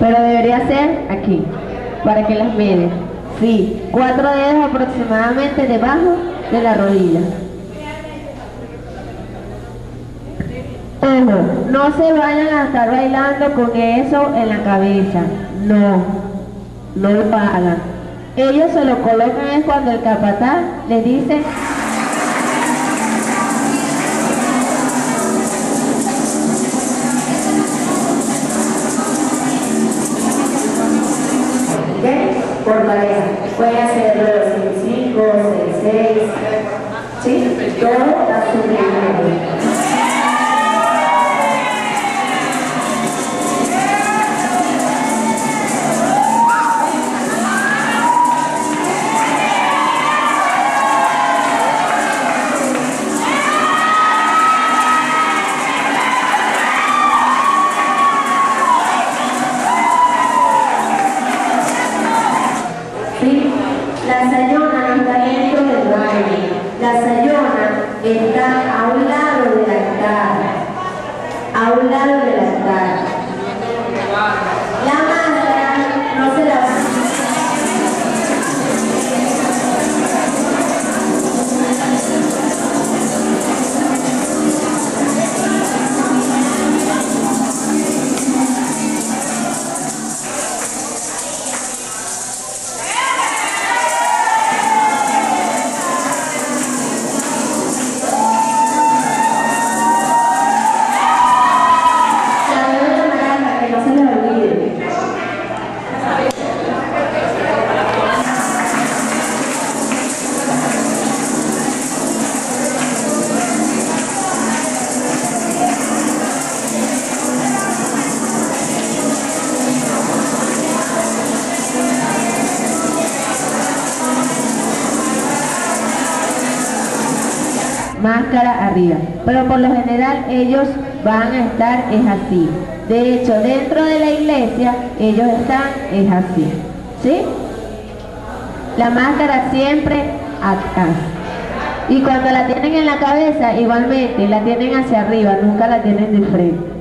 pero debería ser aquí, para que las miden. Sí, 4 dedos aproximadamente debajo de la rodilla. Ojo, no se vayan a estar bailando con eso en la cabeza. No, no lo hagan. Ellos se lo colocan es cuando el capataz les dice: por pareja. Puede hacerlo 5, 6, 6, ¿sí? Todo está subiendo. La sayona no está dentro del baile. La sayona está a un lado del altar. A un lado del altar. La máscara no se la va. Máscara arriba, pero por lo general ellos van a estar es así. De hecho, dentro de la iglesia ellos están es así, ¿sí? La máscara siempre acá, y cuando la tienen en la cabeza igualmente la tienen hacia arriba, nunca la tienen de frente.